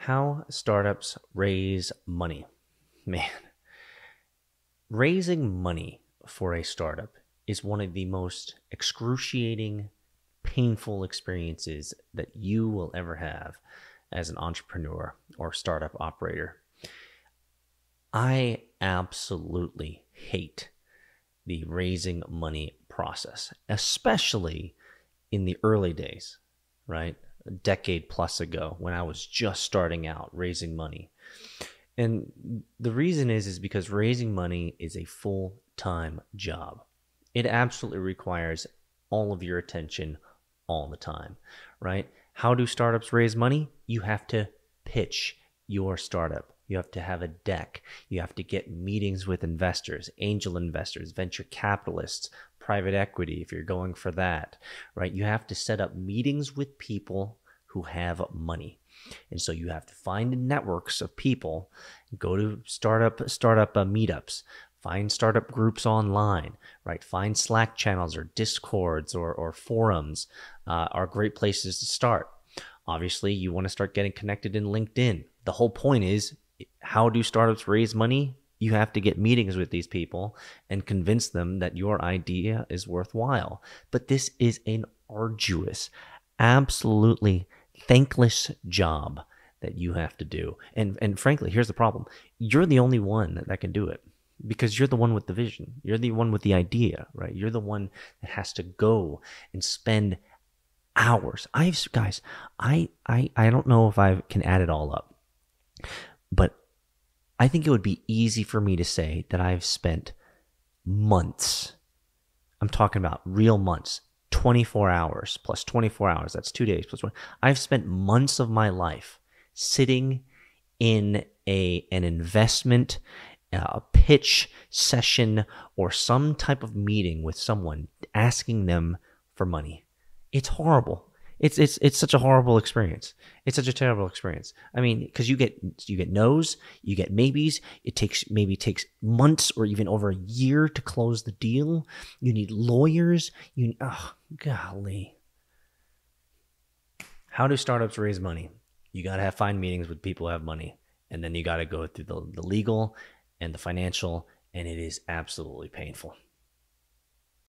How startups raise money. Man, raising money for a startup is one of the most excruciating, painful experiences that you will ever have as an entrepreneur or startup operator. I absolutely hate the raising money process, especially in the early days, right? A decade plus ago when I was just starting out raising money. And the reason is because raising money is a full-time job. It absolutely requires all of your attention all the time, right? How do startups raise money? You have to pitch your startup. You have to have a deck. You have to get meetings with investors, angel investors, venture capitalists, private equity, if you're going for that, right? You have to set up meetings with people who have money. And so you have to find networks of people, go to startup meetups, find startup groups online, right? Find Slack channels or Discords or forums are great places to start. Obviously, you want to start getting connected in LinkedIn. The whole point is, how do startups raise money? You have to get meetings with these people and convince them that your idea is worthwhile. But this is an arduous, absolutely thankless job that you have to do. And frankly, here's the problem. You're the only one that can do it because you're the one with the vision. You're the one with the idea, right? You're the one that has to go and spend hours. I don't know if I can add it all up, but I think it would be easy for me to say that I've spent months. I'm talking about real months, 24 hours plus 24 hours. That's 2 days plus one. I've spent months of my life sitting in an investment, a pitch session, or some type of meeting with someone asking them for money. It's horrible. It's such a horrible experience. It's such a terrible experience. I mean, because you get no's, you get maybes. It takes months or even over a year to close the deal. You need lawyers. Golly. How do startups raise money? You got to find meetings with people who have money, and then you got to go through the legal and the financial, and it is absolutely painful.